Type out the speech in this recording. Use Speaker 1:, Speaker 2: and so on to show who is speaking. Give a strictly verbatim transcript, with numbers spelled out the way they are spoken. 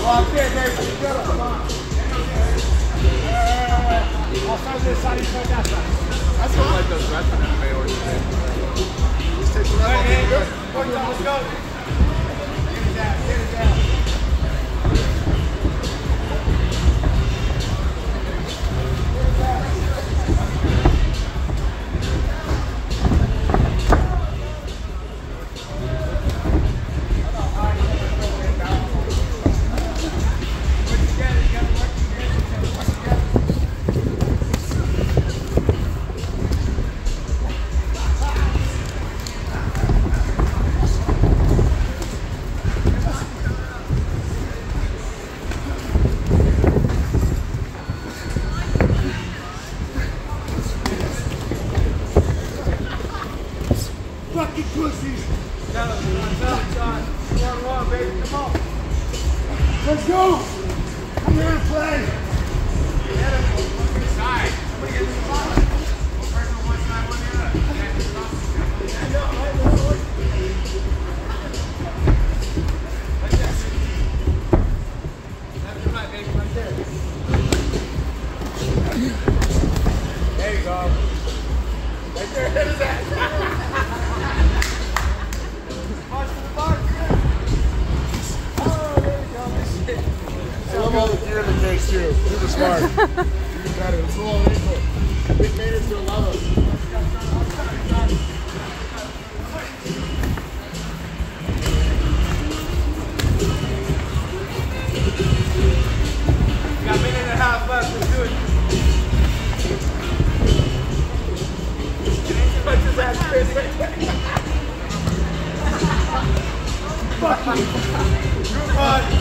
Speaker 1: Locked in, baby. Come on. I'll start this side, you start that side.
Speaker 2: That's what like those wrestling M M A today. Just take the level.
Speaker 1: Hey, hey, good. Let's go. Get it down, get it down. Fucking pussies! Tell him, Sean, tell him, Sean. One, one, baby, come on. Let's go! I'm here to play. Get him. One side. Somebody get to the bottom. One person on one side, one the other. I know, I know. Like this. Left and right, baby, right there. There you go. Right there, hit his ass. I love all the gear in the case too. Super smart. Even better. It's a little ankle. Big maintenance to love us. We got a minute and a half left. Let's do it. Punch his ass, Chris. Fuck you. Come on.